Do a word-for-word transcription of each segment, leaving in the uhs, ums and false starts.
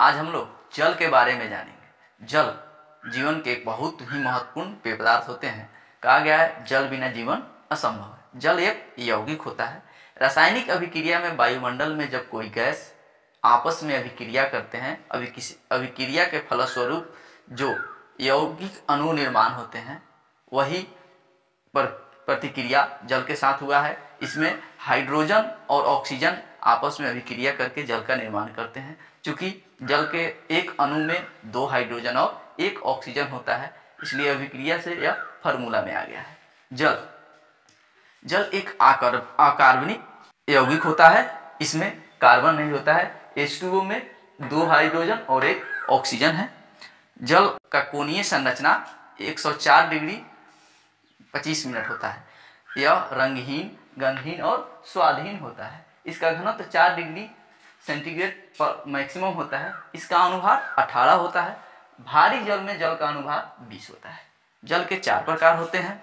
आज हम लोग जल के बारे में जानेंगे। जल जीवन के एक बहुत ही महत्वपूर्ण पेय पदार्थ होते हैं। कहा गया है जल बिना जीवन असंभव है। जल एक यौगिक होता है। रासायनिक अभिक्रिया में वायुमंडल में जब कोई गैस आपस में अभिक्रिया करते हैं, अभी किसी अभिक्रिया के फलस्वरूप जो यौगिक अणु निर्माण होते हैं, वही पर प्रतिक्रिया जल के साथ हुआ है। इसमें हाइड्रोजन और ऑक्सीजन आपस में अभिक्रिया करके जल का निर्माण करते हैं। चूंकि जल के एक अणु में दो हाइड्रोजन और एक ऑक्सीजन होता है, इसलिए अभिक्रिया से यह फार्मूला में आ गया है। जल जल एक आकार अकार्बनिक यौगिक होता है। इसमें कार्बन नहीं होता है। एच टू ओ में दो हाइड्रोजन और एक ऑक्सीजन है। जल का कोणीय संरचना एक सौ चार डिग्री पच्चीस मिनट होता है। यह रंगहीन, गंधहीन और स्वादहीन होता है। इसका घनत्व चार डिग्री सेंटीग्रेड पर मैक्सिमम होता है। इसका अनुभार अठारह होता है। भारी जल में जल का अनुभार बीस होता है। जल के चार प्रकार होते हैं: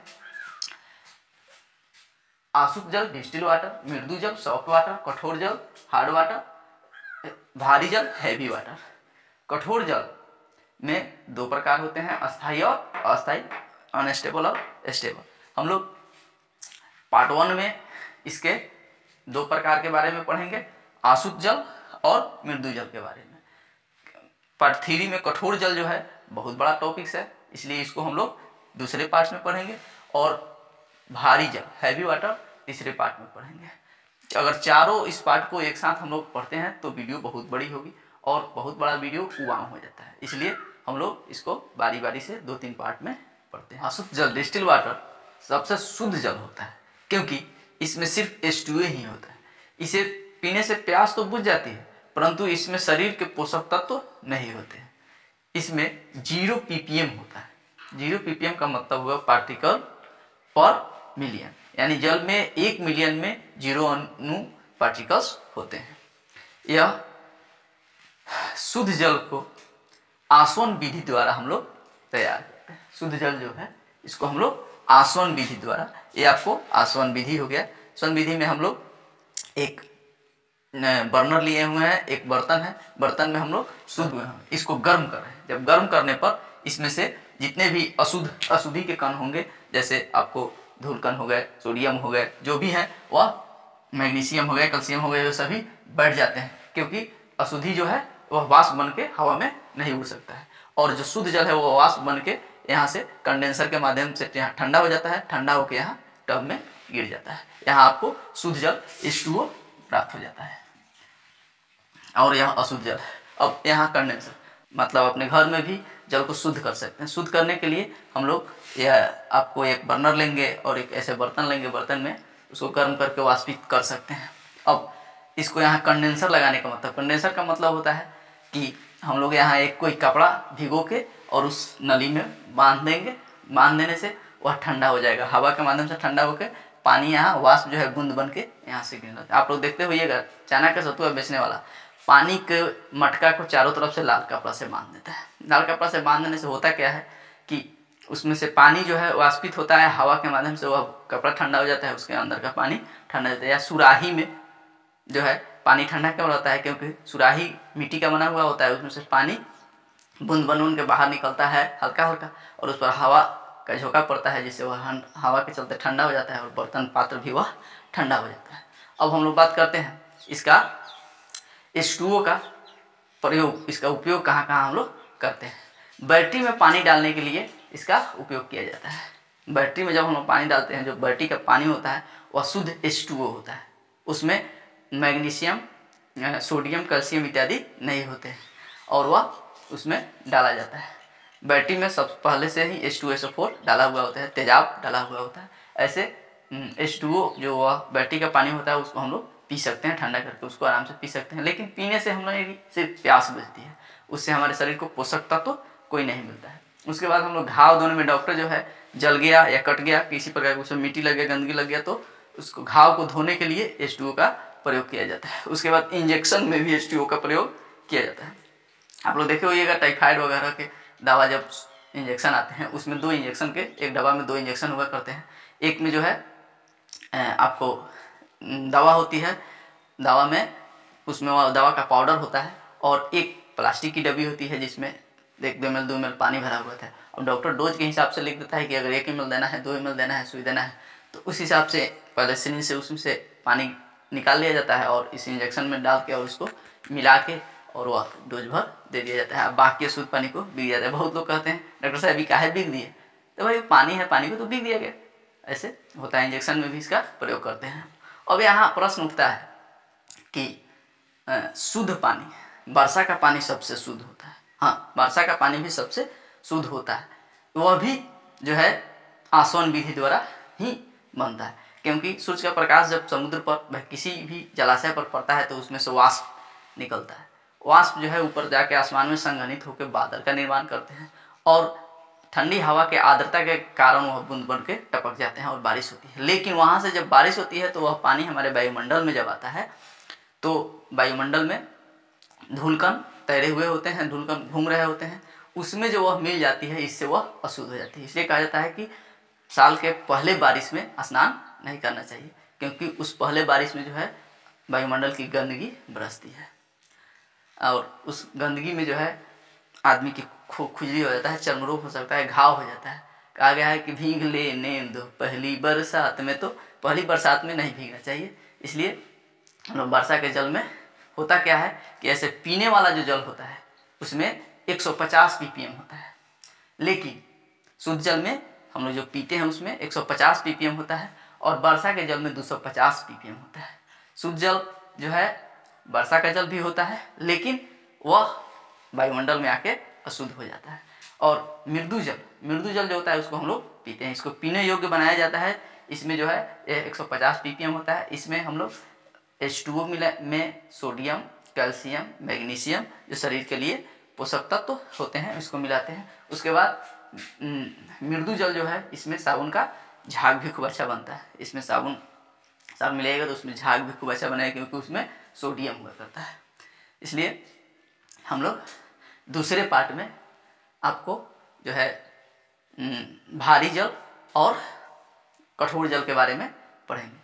आसुत जल डिस्टिल वाटर, मृदु जल सॉफ्ट वाटर, कठोर जल हार्ड वाटर, भारी जल हैवी वाटर। कठोर जल में दो प्रकार होते हैं: अस्थायी और अस्थायी, अनस्टेबल और स्टेबल। हम लोग पार्ट वन में इसके दो प्रकार के बारे में पढ़ेंगे, आसुत जल और मृदु जल के बारे में। पार्ट थ्री में कठोर जल जो है बहुत बड़ा टॉपिक्स है, इसलिए इसको हम लोग दूसरे पार्ट में पढ़ेंगे। और भारी जल हैवी वाटर तीसरे पार्ट में पढ़ेंगे। अगर चारों इस पार्ट को एक साथ हम लोग पढ़ते हैं तो वीडियो बहुत बड़ी होगी और बहुत बड़ा वीडियो कुआं हो जाता है, इसलिए हम लोग इसको बारी बारी से दो तीन पार्ट में पढ़ते हैं। आसुत जल डिस्टिल वाटर सबसे शुद्ध जल होता है, क्योंकि इसमें सिर्फ एच टू ओ ही होता है। इसे पीने से प्यास तो बुझ जाती है, परंतु इसमें शरीर के पोषक तत्व तो नहीं होते हैं। इसमें जीरो पीपीएम होता है। जीरो पीपीएम का मतलब हुआ पार्टिकल पर मिलियन, यानी जल में एक मिलियन में जीरो अणु पार्टिकल्स होते हैं। यह शुद्ध जल को आसवन विधि द्वारा हम लोग तैयार करते हैं। शुद्ध जल जो है इसको हम लोग आसवन विधि द्वारा, ये आपको आसवन विधि हो गया। आसवन विधि में हम लोग एक बर्नर लिए हुए हैं, एक बर्तन है, बर्तन में हम लोग शुद्ध इसको गर्म कर रहे हैं। जब गर्म करने पर इसमें से जितने भी अशुद्ध अशुद्धि के कण होंगे, जैसे आपको धूल कण हो गए, सोडियम हो गए, जो भी है वह मैग्नीशियम हो गए, कैल्शियम हो गए, वो सभी बैठ जाते हैं, क्योंकि अशुद्धि जो है वह वाष्प बन के हवा में नहीं उड़ सकता है। और जो शुद्ध जल है वो वाष्प बन के यहाँ से कंडेंसर के माध्यम से यहाँ ठंडा हो जाता है, ठंडा होकर यहाँ टब में गिर जाता है। यहाँ आपको शुद्ध जल एच टू ओ प्राप्त हो जाता है और यह अशुद्ध जल है। अब यहाँ कंडेंसर मतलब अपने घर में भी जल को शुद्ध कर सकते हैं। शुद्ध करने के लिए हम लोग यह आपको एक बर्नर लेंगे और एक ऐसे बर्तन लेंगे, बर्तन में उसको गर्म करके वाष्पित कर सकते हैं। अब इसको यहाँ कंडेंसर लगाने का मतलब, कंडेंसर का मतलब होता है कि हम लोग यहाँ एक कोई कपड़ा भिगो के और उस नली में बांध देंगे। बांध देने से वह ठंडा हो जाएगा, हवा के माध्यम से ठंडा होकर पानी यहाँ वाष्प जो है बूंद बन के यहाँ से गिरना। आप लोग देखते होइएगा, चाइना का सतुआ बेचने वाला पानी के मटका को चारों तरफ से लाल कपड़ा से बांध देता है। लाल कपड़ा से बांध देने से होता क्या है कि उसमें से पानी जो है वाष्पित होता है, हवा के माध्यम से वह कपड़ा ठंडा हो जाता है, उसके अंदर का पानी ठंडा हो जाता है। या सुराही में जो है पानी ठंडा क्यों रहता है, क्योंकि सुराही मिट्टी का बना हुआ होता है, उसमें से पानी बूंद बूंद के बाहर निकलता है हल्का हल्का, और उस पर हवा का झोंका पड़ता है, जिससे वह हवा के चलते ठंडा हो जाता है और बर्तन पात्र भी वह ठंडा हो जाता है। अब हम लोग बात करते हैं इसका एच टू ओ का प्रयोग, इसका उपयोग कहाँ कहाँ हम लोग करते हैं। बैटरी में पानी डालने के लिए इसका उपयोग किया जाता है। बैटरी में जब हम लोग पानी डालते हैं, जो बैटरी का पानी होता है वह शुद्ध एच टू ओ होता है। उसमें मैग्नीशियम, सोडियम, कैल्शियम इत्यादि नहीं होते हैं और वह उसमें डाला जाता है। बैटरी में सब पहले से ही H two S O four डाला हुआ होता है, तेजाब डाला हुआ होता है। ऐसे एच टू ओ जो वह बैटरी का पानी होता है उसको हम लोग पी सकते हैं, ठंडा करके उसको आराम से पी सकते हैं। लेकिन पीने से हम लोग सिर्फ प्यास बुझती है, उससे हमारे शरीर को पोषक तत्व तो कोई नहीं मिलता है। उसके बाद हम लोग घाव धोने में, डॉक्टर जो है जल गया या कट गया, किसी प्रकार उसमें मिट्टी लग गया, गंदगी लग गया, तो उसको घाव को धोने के लिए एच टू ओ का प्रयोग किया जाता है। उसके बाद इंजेक्शन में भी एच टू ओ का प्रयोग किया जाता है। आप लोग देखे होइएगा टाइफाइड वगैरह के दवा जब इंजेक्शन आते हैं, उसमें दो इंजेक्शन के, एक दवा में दो इंजेक्शन हुआ करते हैं। एक में जो है आपको दवा होती है, दवा में उसमें वो दवा का पाउडर होता है, और एक प्लास्टिक की डब्बी होती है जिसमें एक दो एम एल दो एम एल पानी भरा हुआ था। अब डॉक्टर डोज के हिसाब से लिख देता है कि अगर एक एम एल देना है, दो एम एल देना है, सुई देना है, तो उस हिसाब से पहले सिरिंज से उसमें से पानी निकाल लिया जाता है और इस इंजेक्शन में डाल के और उसको मिला के और वह डोज भर दे दिया जाता है। अब बाकी शुद्ध पानी को बिक जाता है। बहुत लोग कहते हैं डॉक्टर साहब अभी काहे बिक दिए, तो भाई पानी है, पानी को तो बिक दिया गया। ऐसे होता है, इंजेक्शन में भी इसका प्रयोग करते हैं। अब यहाँ प्रश्न उठता है कि शुद्ध पानी, वर्षा का पानी सबसे शुद्ध होता है। हाँ, वर्षा का पानी भी सबसे शुद्ध होता है, वह भी जो है आसवन विधि द्वारा ही बनता है, क्योंकि सूर्य का प्रकाश जब समुद्र पर वह किसी भी जलाशय पर पड़ता है तो उसमें से वाष्प निकलता है। वाष्प जो है ऊपर जाके आसमान में संघनित होकर बादल का निर्माण करते हैं और ठंडी हवा के आर्द्रता के कारण वह बूंद बन के टपक जाते हैं और बारिश होती है। लेकिन वहाँ से जब बारिश होती है तो वह पानी हमारे वायुमंडल में जब आता है तो वायुमंडल में धूलकण तैरे हुए होते हैं, धूलकण घूम रहे होते हैं, उसमें जो वह मिल जाती है, इससे वह अशुद्ध हो जाती है। इसलिए कहा जाता है कि साल के पहले बारिश में स्नान नहीं करना चाहिए, क्योंकि उस पहले बारिश में जो है वायुमंडल की गंदगी बरसती है और उस गंदगी में जो है आदमी की खुजली हो जाता है, चर्म रोग हो सकता है, घाव हो जाता है। कहा गया है कि भीग ले नेंद पहली बरसात में, तो पहली बरसात में नहीं भीगना चाहिए। इसलिए हम लोग वर्षा के जल में होता क्या है कि ऐसे पीने वाला जो जल होता है उसमें एक सौ पचास पीपीएम होता है, लेकिन शुद्ध जल में हम लोग जो पीते हैं उसमें एक सौ पचास पीपीएम होता है और वर्षा के जल में दो सौ पचास पीपीएम होता है। शुद्ध जल जो है वर्षा का जल भी होता है, लेकिन वह वायुमंडल में आके अशुद्ध हो जाता है। और मृदु जल, मृदु जल जो होता है उसको हम लोग पीते हैं, इसको पीने योग्य बनाया जाता है। इसमें जो है एक सौ पचास पीपीएम होता है। इसमें हम लोग एच टू ओ मिला में सोडियम, कैल्शियम, मैग्नीशियम जो शरीर के लिए पोषक तत्व तो होते हैं, इसको मिलाते हैं। उसके बाद मृदु जल जो है इसमें साबुन का झाग भी खूब अच्छा बनता है। इसमें साबुन साबुन मिलेगा तो उसमें झाग भी खूब अच्छा बनेगा, क्योंकि उसमें सोडियम हुआ करता है। इसलिए हम लोग दूसरे पार्ट में आपको जो है भारी जल और कठोर जल के बारे में पढ़ेंगे।